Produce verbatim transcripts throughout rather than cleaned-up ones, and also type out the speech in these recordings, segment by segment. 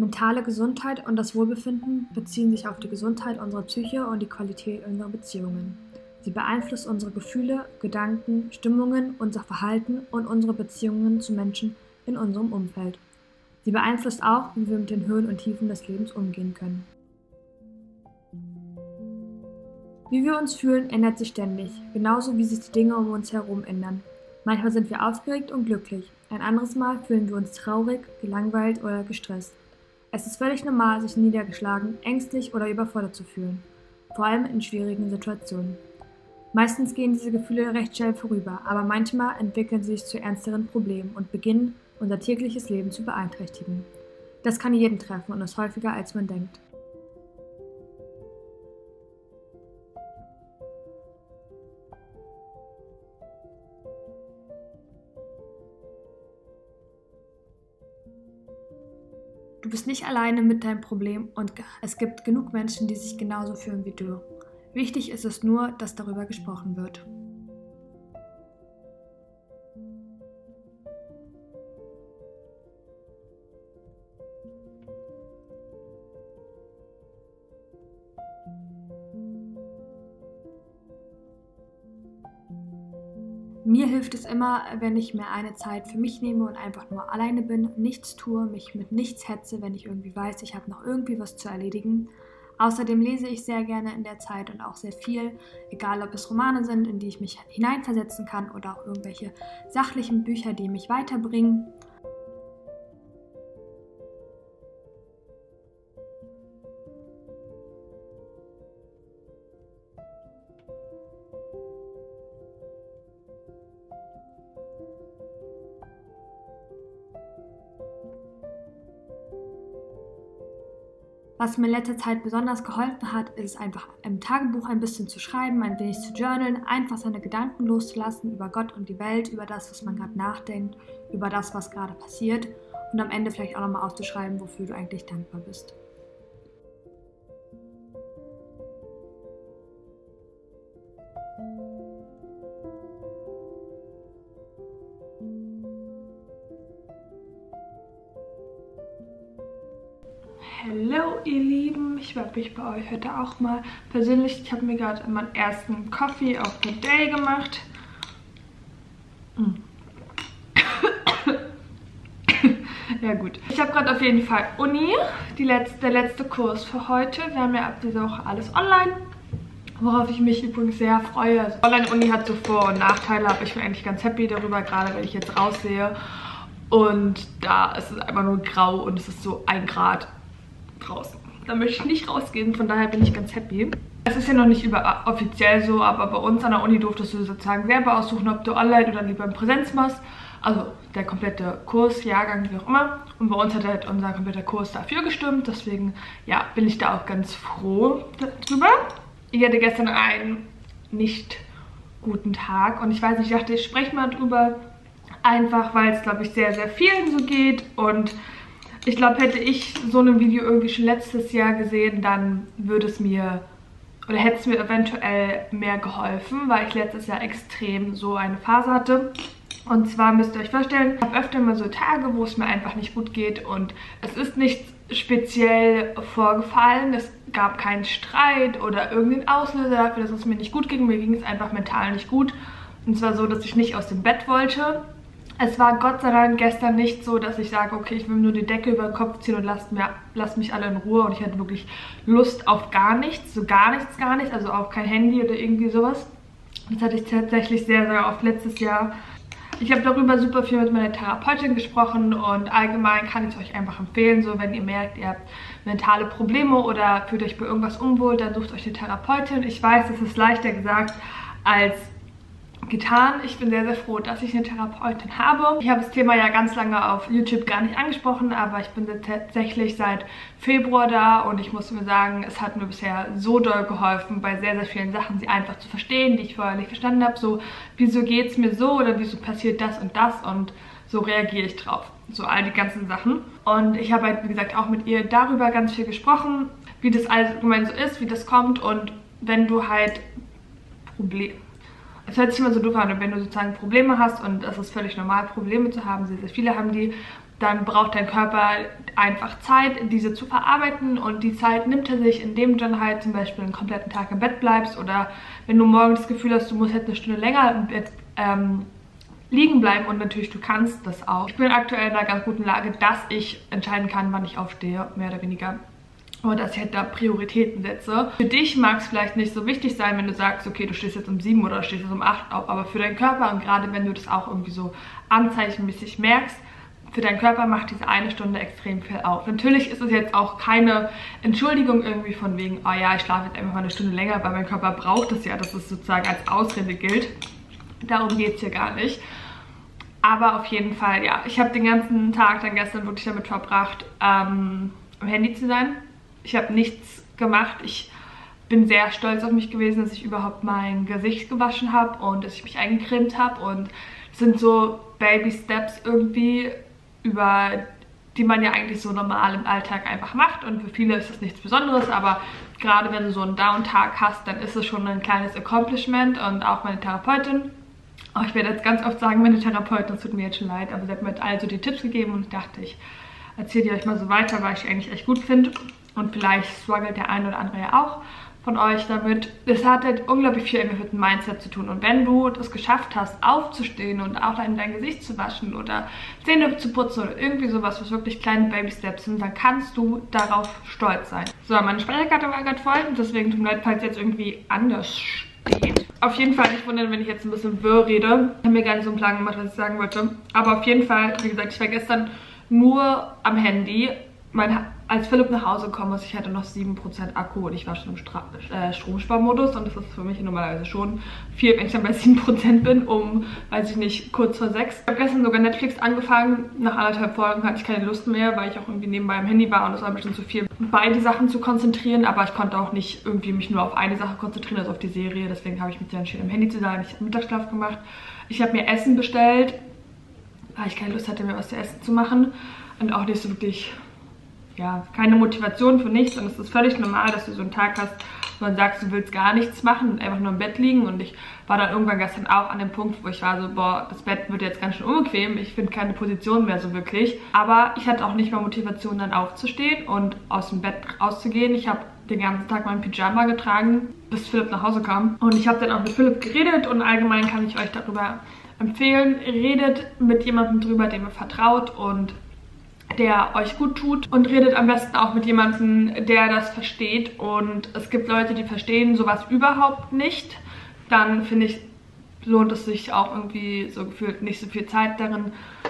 Mentale Gesundheit und das Wohlbefinden beziehen sich auf die Gesundheit unserer Psyche und die Qualität unserer Beziehungen. Sie beeinflusst unsere Gefühle, Gedanken, Stimmungen, unser Verhalten und unsere Beziehungen zu Menschen in unserem Umfeld. Sie beeinflusst auch, wie wir mit den Höhen und Tiefen des Lebens umgehen können. Wie wir uns fühlen, ändert sich ständig, genauso wie sich die Dinge um uns herum ändern. Manchmal sind wir aufgeregt und glücklich, ein anderes Mal fühlen wir uns traurig, gelangweilt oder gestresst. Es ist völlig normal, sich niedergeschlagen, ängstlich oder überfordert zu fühlen, vor allem in schwierigen Situationen. Meistens gehen diese Gefühle recht schnell vorüber, aber manchmal entwickeln sie sich zu ernsteren Problemen und beginnen, unser tägliches Leben zu beeinträchtigen. Das kann jeden treffen und ist häufiger, als man denkt. Du bist nicht alleine mit deinem Problem und es gibt genug Menschen, die sich genauso fühlen wie du. Wichtig ist es nur, dass darüber gesprochen wird. Mir hilft es immer, wenn ich mir eine Zeit für mich nehme und einfach nur alleine bin, nichts tue, mich mit nichts hetze, wenn ich irgendwie weiß, ich habe noch irgendwie was zu erledigen. Außerdem lese ich sehr gerne in der Zeit und auch sehr viel, egal ob es Romane sind, in die ich mich hineinversetzen kann oder auch irgendwelche sachlichen Bücher, die mich weiterbringen. Was mir in letzter Zeit besonders geholfen hat, ist einfach im Tagebuch ein bisschen zu schreiben, ein wenig zu journalen, einfach seine Gedanken loszulassen über Gott und die Welt, über das, was man gerade nachdenkt, über das, was gerade passiert und am Ende vielleicht auch nochmal aufzuschreiben, wofür du eigentlich dankbar bist. Hallo ihr Lieben, ich melde mich bei euch heute auch mal persönlich. Ich habe mir gerade meinen ersten Coffee of the Day gemacht. Mm. Ja gut. Ich habe gerade auf jeden Fall Uni, die letzte, der letzte Kurs für heute. Wir haben ja ab dieser Woche alles online, worauf ich mich übrigens sehr freue. Also Online-Uni hat so Vor- und Nachteile, aber ich bin eigentlich ganz happy darüber, gerade wenn ich jetzt raussehe. Und da ist es einfach nur grau und es ist so ein Grad draußen. Da möchte ich nicht rausgehen, von daher bin ich ganz happy. Es ist ja noch nicht über offiziell so, aber bei uns an der Uni durftest du sozusagen selber aussuchen, ob du online oder lieber in Präsenz machst. Also der komplette Kurs, Jahrgang, wie auch immer. Und bei uns hat halt unser kompletter Kurs dafür gestimmt. Deswegen, ja, bin ich da auch ganz froh drüber. Ich hatte gestern einen nicht guten Tag und ich weiß nicht, ich dachte, ich spreche mal drüber. Einfach, weil es, glaube ich, sehr, sehr vielen so geht und ich glaube, hätte ich so ein Video irgendwie schon letztes Jahr gesehen, dann würde es mir oder hätte es mir eventuell mehr geholfen, weil ich letztes Jahr extrem so eine Phase hatte. Und zwar müsst ihr euch vorstellen, ich habe öfter mal so Tage, wo es mir einfach nicht gut geht und es ist nichts speziell vorgefallen. Es gab keinen Streit oder irgendeinen Auslöser dafür, dass es mir nicht gut ging. Mir ging es einfach mental nicht gut. Und zwar so, dass ich nicht aus dem Bett wollte. Es war Gott sei Dank gestern nicht so, dass ich sage, okay, ich will nur die Decke über den Kopf ziehen und lasst, mir, lasst mich alle in Ruhe. Und ich hatte wirklich Lust auf gar nichts, so gar nichts, gar nichts, also auf kein Handy oder irgendwie sowas. Das hatte ich tatsächlich sehr, sehr oft letztes Jahr. Ich habe darüber super viel mit meiner Therapeutin gesprochen und allgemein kann ich es euch einfach empfehlen, so wenn ihr merkt, ihr habt mentale Probleme oder fühlt euch bei irgendwas unwohl, dann sucht euch eine Therapeutin. Ich weiß, das ist leichter gesagt als getan. Ich bin sehr, sehr froh, dass ich eine Therapeutin habe. Ich habe das Thema ja ganz lange auf YouTube gar nicht angesprochen, aber ich bin tatsächlich seit Februar da und ich muss mir sagen, es hat mir bisher so doll geholfen, bei sehr, sehr vielen Sachen sie einfach zu verstehen, die ich vorher nicht verstanden habe. So, wieso geht es mir so oder wieso passiert das und das und so reagiere ich drauf. So all die ganzen Sachen. Und ich habe halt, wie gesagt, auch mit ihr darüber ganz viel gesprochen, wie das allgemein so ist, wie das kommt und wenn du halt Probleme Es hört sich immer so doof an, wenn du sozusagen Probleme hast und das ist völlig normal, Probleme zu haben, sehr, sehr viele haben die dann braucht dein Körper einfach Zeit, diese zu verarbeiten, und die Zeit nimmt er sich, indem du dann halt zum Beispiel einen kompletten Tag im Bett bleibst, oder wenn du morgens das Gefühl hast, du musst jetzt eine Stunde länger im Bett ähm, liegen bleiben, und natürlich, du kannst das auch. Ich bin aktuell in einer ganz guten Lage, dass ich entscheiden kann, wann ich aufstehe, mehr oder weniger. Und dass ich halt da Prioritäten setze. Für dich mag es vielleicht nicht so wichtig sein, wenn du sagst, okay, du stehst jetzt um sieben oder stehst jetzt um acht auf, aber für deinen Körper, und gerade wenn du das auch irgendwie so anzeichenmäßig merkst, für deinen Körper macht diese eine Stunde extrem viel auf. Natürlich ist es jetzt auch keine Entschuldigung irgendwie von wegen, oh ja, ich schlafe jetzt einfach mal eine Stunde länger, weil mein Körper braucht es ja, dass es sozusagen als Ausrede gilt. Darum geht es hier gar nicht. Aber auf jeden Fall, ja, ich habe den ganzen Tag dann gestern wirklich damit verbracht, ähm, am Handy zu sein. Ich habe nichts gemacht. Ich bin sehr stolz auf mich gewesen, dass ich überhaupt mein Gesicht gewaschen habe und dass ich mich eingecremt habe. Und es sind so Baby-Steps irgendwie, über die man ja eigentlich so normal im Alltag einfach macht. Und für viele ist das nichts Besonderes, aber gerade wenn du so einen Down-Tag hast, dann ist es schon ein kleines Accomplishment. Und auch meine Therapeutin, oh, ich werde jetzt ganz oft sagen, meine Therapeutin, es tut mir jetzt schon leid, aber sie hat mir also die Tipps gegeben, und ich dachte, ich erzähle die euch mal so weiter, weil ich die eigentlich echt gut finde. Und vielleicht struggelt der eine oder andere ja auch von euch damit. Es hat halt unglaublich viel mit dem Mindset zu tun. Und wenn du das geschafft hast, aufzustehen und auch dein, dein Gesicht zu waschen oder Zähne zu putzen oder irgendwie sowas, was wirklich kleine Baby-Steps sind, dann kannst du darauf stolz sein. So, meine Speicherkarte war gerade voll, deswegen tut mir leid, falls jetzt irgendwie anders steht. Auf jeden Fall nicht wundern, wenn ich jetzt ein bisschen wirr rede. Ich habe mir gar nicht so einen Plan gemacht, was ich sagen wollte. Aber auf jeden Fall, wie gesagt, ich war gestern nur am Handy. Mein, als Philipp nach Hause gekommen ist, ich hatte noch sieben Prozent Akku, und ich war schon im Stra äh, Stromsparmodus, und das ist für mich normalerweise schon viel, wenn ich dann bei sieben Prozent bin, um, weiß ich nicht, kurz vor sechs. Ich habe gestern sogar Netflix angefangen. Nach anderthalb Folgen hatte ich keine Lust mehr, weil ich auch irgendwie nebenbei am Handy war, und es war ein bisschen zu viel, beide Sachen zu konzentrieren, aber ich konnte auch nicht irgendwie mich nur auf eine Sache konzentrieren, also auf die Serie. Deswegen habe ich mich dann entschieden, am Handy zu sein. Ich habe Mittagsschlaf gemacht. Ich habe mir Essen bestellt, weil ich keine Lust hatte, mir was zu essen zu machen, und auch nicht so wirklich, ja, keine Motivation für nichts. Und es ist völlig normal, dass du so einen Tag hast, wo du sagst, du willst gar nichts machen und einfach nur im Bett liegen. Und ich war dann irgendwann gestern auch an dem Punkt, wo ich war so, boah, das Bett wird jetzt ganz schön unbequem. Ich finde keine Position mehr so wirklich. Aber ich hatte auch nicht mal Motivation, dann aufzustehen und aus dem Bett rauszugehen. Ich habe den ganzen Tag mein Pyjama getragen, bis Philipp nach Hause kam. Und ich habe dann auch mit Philipp geredet, und allgemein kann ich euch darüber empfehlen, redet mit jemandem drüber, dem ihr vertraut und der euch gut tut, und redet am besten auch mit jemandem, der das versteht. Und es gibt Leute, die verstehen sowas überhaupt nicht. Dann finde ich, lohnt es sich auch irgendwie so gefühlt nicht so viel Zeit darin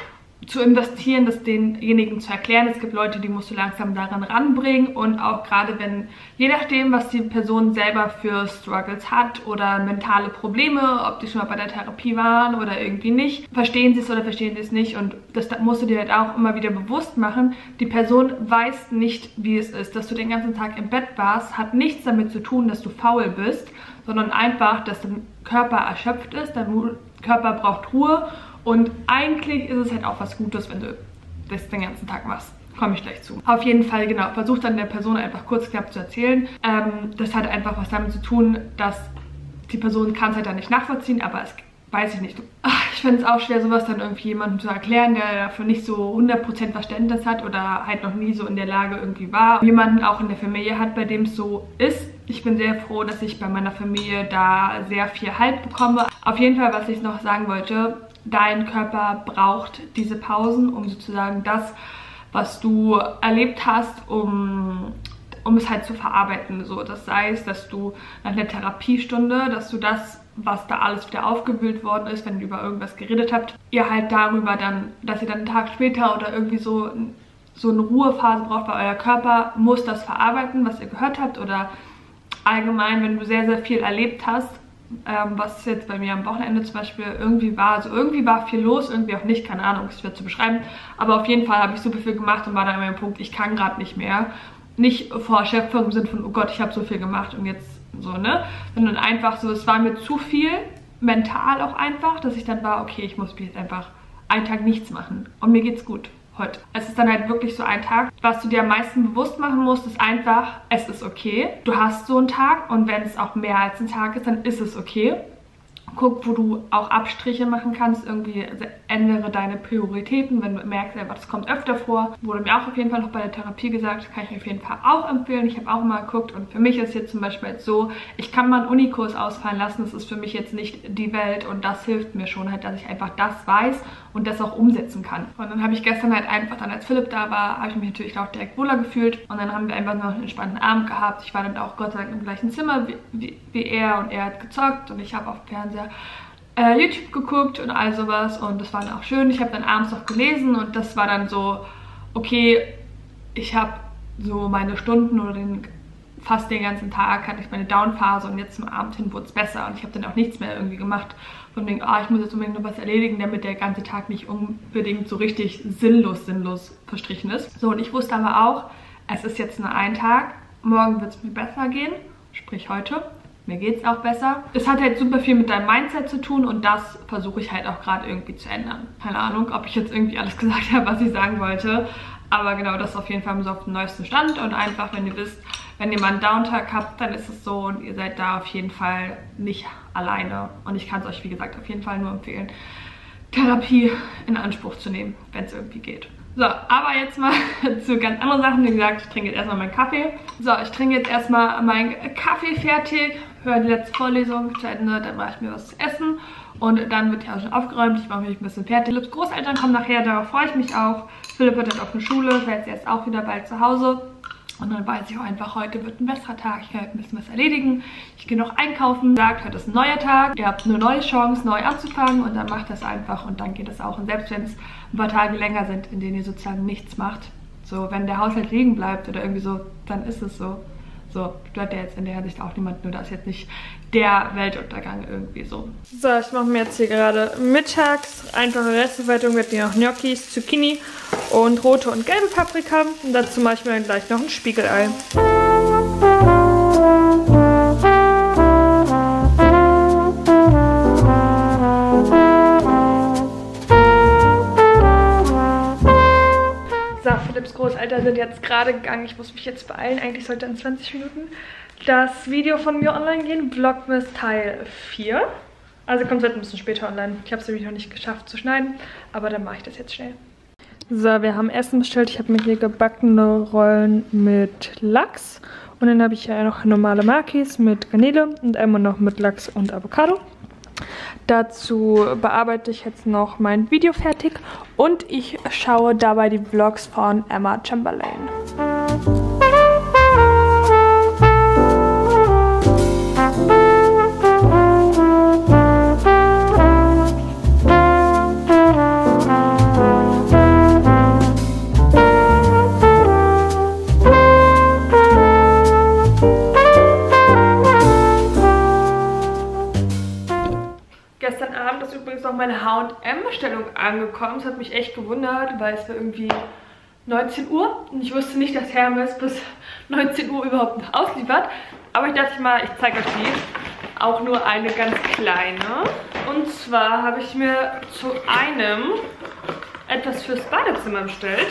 zu investieren, das denjenigen zu erklären. Es gibt Leute, die musst du langsam daran ranbringen, und auch gerade wenn, je nachdem, was die Person selber für Struggles hat oder mentale Probleme, ob die schon mal bei der Therapie waren oder irgendwie nicht, verstehen sie es oder verstehen sie es nicht, und das musst du dir halt auch immer wieder bewusst machen. Die Person weiß nicht, wie es ist, dass du den ganzen Tag im Bett warst, hat nichts damit zu tun, dass du faul bist, sondern einfach, dass dein Körper erschöpft ist, dein Körper braucht Ruhe. Und eigentlich ist es halt auch was Gutes, wenn du das den ganzen Tag machst. Komme ich gleich zu. Auf jeden Fall, genau, versuch dann der Person einfach kurz knapp zu erzählen. Ähm, das hat einfach was damit zu tun, dass die Person kann es halt dann nicht nachvollziehen, aber es weiß ich nicht. Ach, ich finde es auch schwer, sowas dann irgendwie jemandem zu erklären, der dafür nicht so hundert Prozent Verständnis hat oder halt noch nie so in der Lage irgendwie war. Jemanden auch in der Familie hat, bei dem es so ist. Ich bin sehr froh, dass ich bei meiner Familie da sehr viel Halt bekomme. Auf jeden Fall, was ich noch sagen wollte, dein Körper braucht diese Pausen, um sozusagen das, was du erlebt hast, um, um es halt zu verarbeiten. So, das heißt, dass du nach einer Therapiestunde, dass du das, was da alles wieder aufgewühlt worden ist, wenn ihr über irgendwas geredet habt, ihr halt darüber dann, dass ihr dann einen Tag später oder irgendwie so, so eine Ruhephase braucht, weil euer Körper muss das verarbeiten, was ihr gehört habt, oder allgemein, wenn du sehr, sehr viel erlebt hast, ähm, was jetzt bei mir am Wochenende zum Beispiel irgendwie war. Also irgendwie war viel los, irgendwie auch nicht, keine Ahnung, ist schwer zu beschreiben. Aber auf jeden Fall habe ich super viel gemacht und war dann an meinem Punkt, ich kann gerade nicht mehr. Nicht vor Erschöpfung im Sinne von, oh Gott, ich habe so viel gemacht und jetzt so, ne? Sondern einfach so, es war mir zu viel, mental auch einfach, dass ich dann war, okay, ich muss jetzt einfach einen Tag nichts machen und mir geht's gut heute. Es ist dann halt wirklich so ein Tag, was du dir am meisten bewusst machen musst, ist einfach, es ist okay. Du hast so einen Tag und wenn es auch mehr als ein Tag ist, dann ist es okay. Guck, wo du auch Abstriche machen kannst, irgendwie ändere deine Prioritäten, wenn du merkst, das kommt öfter vor. Wurde mir auch auf jeden Fall noch bei der Therapie gesagt, kann ich mir auf jeden Fall auch empfehlen. Ich habe auch mal geguckt und für mich ist jetzt zum Beispiel jetzt so, ich kann mal einen Unikurs ausfallen lassen, das ist für mich jetzt nicht die Welt und das hilft mir schon halt, dass ich einfach das weiß und das auch umsetzen kann. Und dann habe ich gestern halt einfach, dann als Philipp da war, habe ich mich natürlich auch direkt wohler gefühlt und dann haben wir einfach noch einen entspannten Abend gehabt. Ich war dann auch Gott sei Dank im gleichen Zimmer wie, wie, wie er und er hat gezockt und ich habe auf dem Fernseher äh, YouTube geguckt und all sowas und das war dann auch schön. Ich habe dann abends noch gelesen und das war dann so, okay, ich habe so meine Stunden oder den fast den ganzen Tag hatte ich meine Down-Phase und jetzt zum Abend hin wurde es besser und ich habe dann auch nichts mehr irgendwie gemacht. Von wegen, ah, ich muss jetzt unbedingt noch was erledigen, damit der ganze Tag nicht unbedingt so richtig sinnlos, sinnlos verstrichen ist. So, und ich wusste aber auch, es ist jetzt nur ein Tag, morgen wird es mir besser gehen, sprich heute. Mir geht es auch besser. Es hat halt super viel mit deinem Mindset zu tun und das versuche ich halt auch gerade irgendwie zu ändern. Keine Ahnung, ob ich jetzt irgendwie alles gesagt habe, was ich sagen wollte. Aber genau, das ist auf jeden Fall so auf dem neuesten Stand. Und einfach, wenn ihr wisst, wenn ihr mal einen Downtag habt, dann ist es so und ihr seid da auf jeden Fall nicht alleine. Und ich kann es euch, wie gesagt, auf jeden Fall nur empfehlen, Therapie in Anspruch zu nehmen, wenn es irgendwie geht. So, aber jetzt mal zu ganz anderen Sachen. Wie gesagt, ich trinke jetzt erstmal meinen Kaffee. So, ich trinke jetzt erstmal meinen Kaffee fertig, höre die letzte Vorlesung zu Ende, dann mache ich mir was zu essen und dann wird ja auch schon aufgeräumt. Ich mache mich ein bisschen fertig. Philipps Großeltern kommen nachher, darauf freue ich mich auch. Philipp hat dann auf eine Schule, das heißt, er ist auch wieder bald zu Hause. Und dann weiß ich auch einfach, heute wird ein besserer Tag, ich kann ein bisschen was erledigen. Ich gehe noch einkaufen, sagt, heute ist ein neuer Tag. Ihr habt eine neue Chance, neu anzufangen und dann macht das einfach und dann geht es auch. Und selbst wenn es ein paar Tage länger sind, in denen ihr sozusagen nichts macht, so wenn der Haushalt liegen bleibt oder irgendwie so, dann ist es so. So, stört ja jetzt in der Hinsicht auch niemand, nur da ist jetzt nicht der Weltuntergang irgendwie so. So, ich mache mir jetzt hier gerade mittags einfache Restverwertung mit mir noch Gnocchis, Zucchini und rote und gelbe Paprika. Und dazu mache ich mir dann gleich noch ein Spiegelei. Philipps Großeltern sind jetzt gerade gegangen. Ich muss mich jetzt beeilen. Eigentlich sollte in zwanzig Minuten das Video von mir online gehen. Vlogmas Teil vier. Also kommt es halt ein bisschen später online. Ich habe es nämlich noch nicht geschafft zu schneiden. Aber dann mache ich das jetzt schnell. So, wir haben Essen bestellt. Ich habe mir hier gebackene Rollen mit Lachs. Und dann habe ich ja noch normale Makis mit Garnele. Und einmal noch mit Lachs und Avocado. Dazu bearbeite ich jetzt noch mein Video fertig und ich schaue dabei die Vlogs von Emma Chamberlain. Gestern Abend ist übrigens noch meine H und M-Bestellung angekommen. Das hat mich echt gewundert, weil es war irgendwie neunzehn Uhr und ich wusste nicht, dass Hermes bis neunzehn Uhr überhaupt noch ausliefert. Aber ich dachte mal, ich zeige euch die. Auch nur eine ganz kleine. Und zwar habe ich mir zu einem etwas fürs Badezimmer bestellt.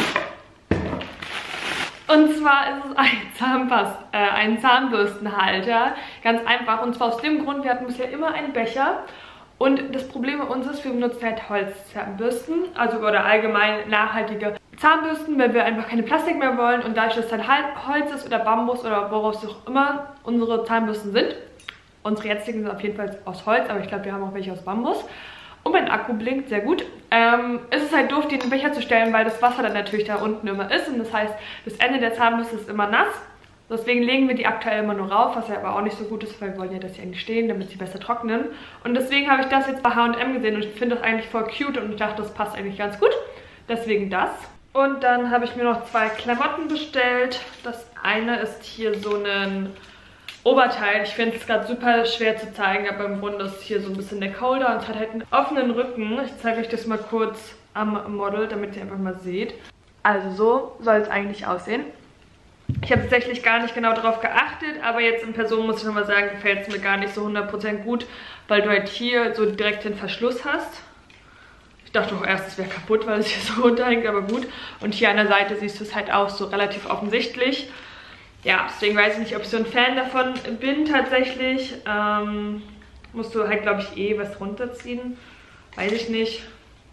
Und zwar ist es ein, Zahnpast, äh, ein Zahnbürstenhalter. Ganz einfach. Und zwar aus dem Grund, wir hatten bisher immer einen Becher. Und das Problem bei uns ist, wir benutzen halt Holzzahnbürsten. Also oder allgemein nachhaltige Zahnbürsten, weil wir einfach keine Plastik mehr wollen. Und dadurch, dass es dann Holz ist oder Bambus oder woraus auch immer unsere Zahnbürsten sind. Unsere jetzigen sind auf jeden Fall aus Holz, aber ich glaube, wir haben auch welche aus Bambus. Und mein Akku blinkt sehr gut. Ähm, es ist halt doof, die in den Becher zu stellen, weil das Wasser dann natürlich da unten immer ist. Und das heißt, das Ende der Zahnbürste ist immer nass. Deswegen legen wir die aktuell immer nur rauf, was ja aber auch nicht so gut ist, weil wir wollen ja, dass sie eigentlich stehen, damit sie besser trocknen. Und deswegen habe ich das jetzt bei H und M gesehen und ich finde das eigentlich voll cute und ich dachte, das passt eigentlich ganz gut. Deswegen das. Und dann habe ich mir noch zwei Klamotten bestellt. Das eine ist hier so ein Oberteil. Ich finde es gerade super schwer zu zeigen, aber im Grunde ist hier so ein bisschen Neckholder und es hat halt einen offenen Rücken. Ich zeige euch das mal kurz am Model, damit ihr einfach mal seht. Also so soll es eigentlich aussehen. Ich habe tatsächlich gar nicht genau darauf geachtet, aber jetzt in Person muss ich nochmal sagen, gefällt es mir gar nicht so hundert Prozent gut, weil du halt hier so direkt den Verschluss hast. Ich dachte auch erst, es wäre kaputt, weil es hier so runterhängt, aber gut. Und hier an der Seite siehst du es halt auch so relativ offensichtlich. Ja, deswegen weiß ich nicht, ob ich so ein Fan davon bin tatsächlich. Ähm, Musst du halt, glaube ich, eh was runterziehen. Weiß ich nicht.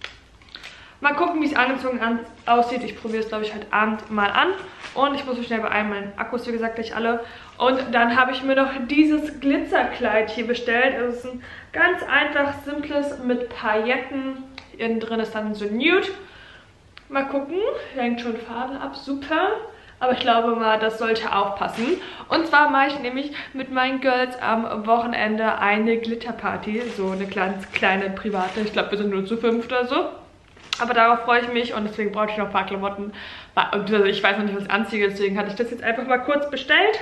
Mal gucken, wie es angezogen an aussieht. Ich probiere es, glaube ich, heute Abend mal an. Und ich muss so schnell beeilen, meine Akkus, wie gesagt, gleich alle. Und dann habe ich mir noch dieses Glitzerkleid hier bestellt. Es ist ein ganz einfach, simples mit Pailletten. Innen drin ist dann so Nude. Mal gucken. Hängt schon Farbe ab. Super. Aber ich glaube mal, das sollte auch passen. Und zwar mache ich nämlich mit meinen Girls am Wochenende eine Glitterparty. So eine ganz kleine private. Ich glaube, wir sind nur zu fünf oder so. Aber darauf freue ich mich und deswegen brauche ich noch ein paar Klamotten. Also ich weiß noch nicht, was ich anziehe, deswegen hatte ich das jetzt einfach mal kurz bestellt.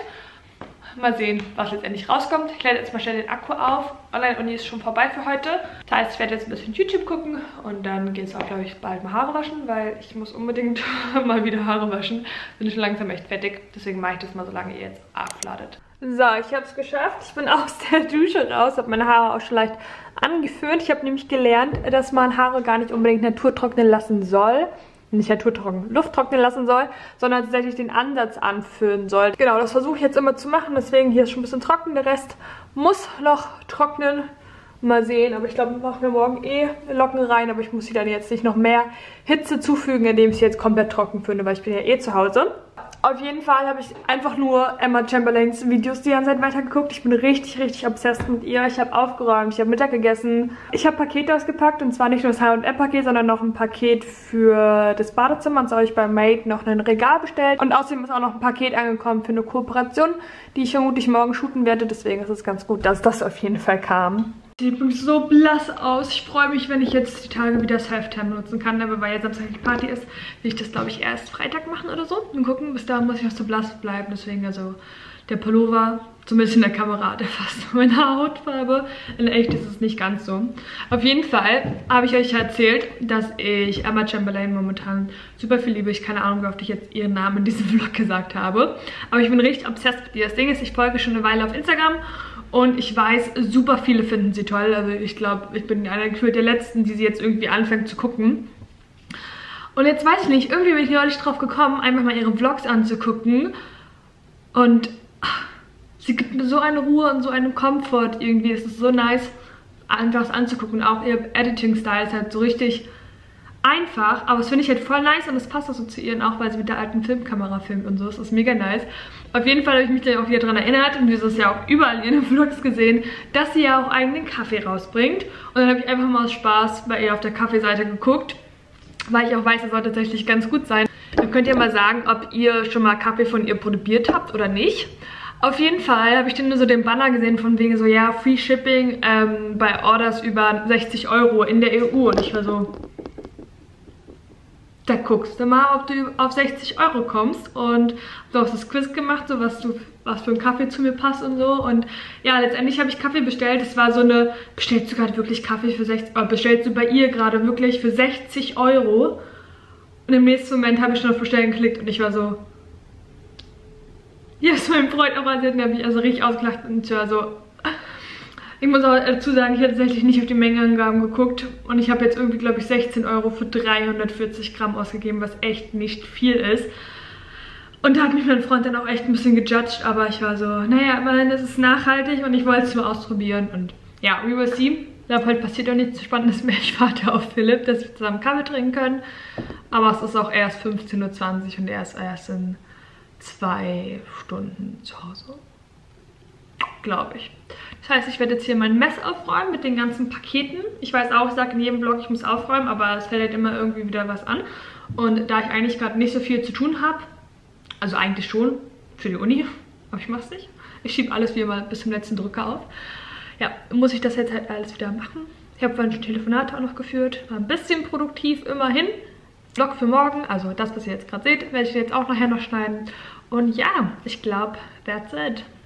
Mal sehen, was letztendlich rauskommt. Ich lade jetzt mal schnell den Akku auf. Online-Uni ist schon vorbei für heute. Das heißt, ich werde jetzt ein bisschen YouTube gucken und dann geht es auch, glaube ich, bald mal Haare waschen, weil ich muss unbedingt mal wieder Haare waschen. Bin schon langsam echt fertig, deswegen mache ich das mal, solange ihr jetzt aufladet. So, ich habe es geschafft. Ich bin aus der Dusche raus, habe meine Haare auch schon leicht angeföhnt. Ich habe nämlich gelernt, dass man Haare gar nicht unbedingt naturtrocknen lassen soll. Nicht naturtrocknen, Luft trocknen lassen soll, sondern tatsächlich den Ansatz anföhnen soll. Genau, das versuche ich jetzt immer zu machen. Deswegen hier ist schon ein bisschen trocken. Der Rest muss noch trocknen. Mal sehen, aber ich glaube, wir machen wir morgen eh Locken rein. Aber ich muss sie dann jetzt nicht noch mehr Hitze zufügen, indem ich sie jetzt komplett trocken föhne, weil ich bin ja eh zu Hause. Auf jeden Fall habe ich einfach nur Emma Chamberlains Videos die ganze Zeit weitergeguckt. Ich bin richtig, richtig obsessed mit ihr. Ich habe aufgeräumt, ich habe Mittag gegessen. Ich habe Pakete ausgepackt und zwar nicht nur das H und M-Paket, sondern noch ein Paket für das Badezimmer. Und so habe ich bei Made noch ein Regal bestellt. Und außerdem ist auch noch ein Paket angekommen für eine Kooperation, die ich vermutlich morgen shooten werde. Deswegen ist es ganz gut, dass das auf jeden Fall kam. Sieht übrigens so blass aus. Ich freue mich, wenn ich jetzt die Tage wieder Self-Tan benutzen kann. Aber weil jetzt Samstag die Party ist, will ich das, glaube ich, erst Freitag machen oder so. Und gucken, bis dahin muss ich noch so blass bleiben. Deswegen also der Pullover, zumindest in der Kamera, der fasst meine Hautfarbe. In echt ist es nicht ganz so. Auf jeden Fall habe ich euch erzählt, dass ich Emma Chamberlain momentan super viel liebe. Ich keine Ahnung, wie oft ich jetzt ihren Namen in diesem Vlog gesagt habe. Aber ich bin richtig obsessed mit ihr. Das Ding ist, ich folge schon eine Weile auf Instagram. Und ich weiß, super viele finden sie toll. Also ich glaube, ich bin einer der letzten, die sie jetzt irgendwie anfängt zu gucken. Und jetzt weiß ich nicht, irgendwie bin ich neulich drauf gekommen, einfach mal ihre Vlogs anzugucken. Und ach, sie gibt mir so eine Ruhe und so einen Komfort irgendwie. Es ist so nice, einfach es anzugucken. Auch ihr Editing-Style ist halt so richtig einfach, aber das finde ich halt voll nice und es passt auch so zu ihr, auch weil sie mit der alten Filmkamera filmt und so. Das ist mega nice. Auf jeden Fall habe ich mich dann auch wieder daran erinnert und dieses ja auch überall in den Vlogs gesehen, dass sie ja auch eigenen Kaffee rausbringt. Und dann habe ich einfach mal aus Spaß bei ihr auf der Kaffeeseite geguckt, weil ich auch weiß, er soll tatsächlich ganz gut sein. Dann könnt ihr mal sagen, ob ihr schon mal Kaffee von ihr probiert habt oder nicht. Auf jeden Fall habe ich dann nur so den Banner gesehen von wegen so, ja, Free Shipping ähm, bei Orders über sechzig Euro in der E U. Und ich war so, da guckst du mal, ob du auf sechzig Euro kommst. Und so hast das Quiz gemacht, so was, du, was für ein Kaffee zu mir passt und so. Und ja, letztendlich habe ich Kaffee bestellt. Es war so eine, bestellst du gerade wirklich Kaffee für sechzig Euro? Bestellst du bei ihr gerade wirklich für sechzig Euro? Und im nächsten Moment habe ich schon auf Bestellen geklickt und ich war so, ja, ist mein Freund auch mal, sie hat mich also richtig ausgelacht und ich war so, ich muss auch dazu sagen, ich habe tatsächlich nicht auf die Mengenangaben geguckt und ich habe jetzt irgendwie, glaube ich, sechzehn Euro für dreihundertvierzig Gramm ausgegeben, was echt nicht viel ist. Und da hat mich mein Freund dann auch echt ein bisschen gejudged, aber ich war so, naja, immerhin ist es nachhaltig und ich wollte es mal ausprobieren und ja, we will see. Ich glaube, heute passiert auch nichts Spannendes mehr. Ich warte auf Philipp, dass wir zusammen Kaffee trinken können, aber es ist auch erst fünfzehn Uhr zwanzig und er ist erst in zwei Stunden zu Hause, glaube ich. Das heißt, ich werde jetzt hier mein Mess aufräumen mit den ganzen Paketen. Ich weiß auch, ich sage in jedem Vlog, ich muss aufräumen, aber es fällt halt immer irgendwie wieder was an. Und da ich eigentlich gerade nicht so viel zu tun habe, also eigentlich schon für die Uni, aber ich mache es nicht. Ich schiebe alles wie immer bis zum letzten Drücker auf. Ja, muss ich das jetzt halt alles wieder machen. Ich habe vorhin schon Telefonate auch noch geführt, war ein bisschen produktiv immerhin. Vlog für morgen, also das, was ihr jetzt gerade seht, werde ich jetzt auch nachher noch schneiden. Und ja, ich glaube, that's it.